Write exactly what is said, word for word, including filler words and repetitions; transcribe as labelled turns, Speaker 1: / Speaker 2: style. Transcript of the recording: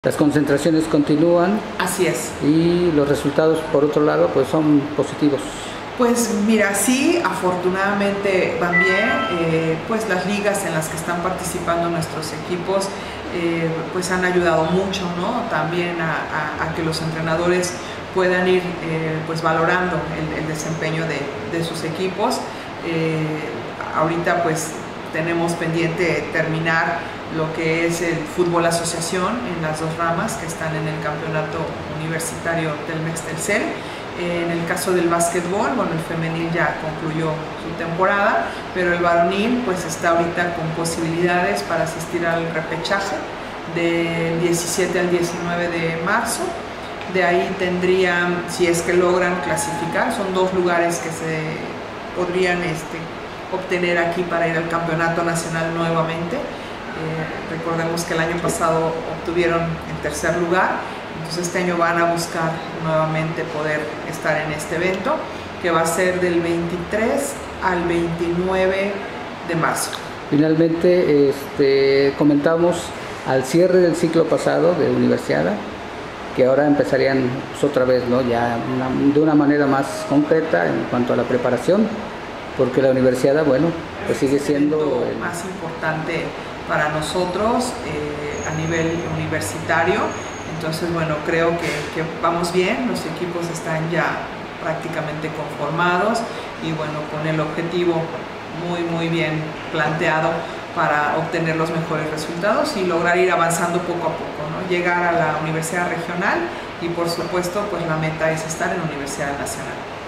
Speaker 1: Las concentraciones continúan.
Speaker 2: Así es.
Speaker 1: Y los resultados, por otro lado, pues son positivos.
Speaker 2: Pues mira, sí, afortunadamente van bien. Eh, pues las ligas en las que están participando nuestros equipos eh, pues han ayudado mucho, ¿no? También a, a, a que los entrenadores puedan ir eh, pues valorando el, el desempeño de, de sus equipos. Eh, ahorita pues tenemos pendiente terminar lo que es el fútbol asociación en las dos ramas que están en el campeonato universitario Telmex-Telcel. En el caso del básquetbol, bueno, el femenil ya concluyó su temporada, pero el varonil pues está ahorita con posibilidades para asistir al repechaje del diecisiete al diecinueve de marzo. De ahí tendrían, si es que logran clasificar, son dos lugares que se podrían este, obtener aquí para ir al campeonato nacional nuevamente. Eh, recordemos que el año pasado obtuvieron el tercer lugar, entonces este año van a buscar nuevamente poder estar en este evento, que va a ser del veintitrés al veintinueve de marzo.
Speaker 1: Finalmente, este, comentamos al cierre del ciclo pasado de Universiada, que ahora empezarían pues, otra vez, ¿no? Ya una, de una manera más concreta en cuanto a la preparación, porque la Universiada, bueno, pues sigue siendo
Speaker 2: el más importante para nosotros eh, a nivel universitario. Entonces, bueno, creo que, que vamos bien, los equipos están ya prácticamente conformados y bueno, con el objetivo muy, muy bien planteado para obtener los mejores resultados y lograr ir avanzando poco a poco, ¿no? Llegar a la Universidad Regional y por supuesto, pues la meta es estar en la Universidad Nacional.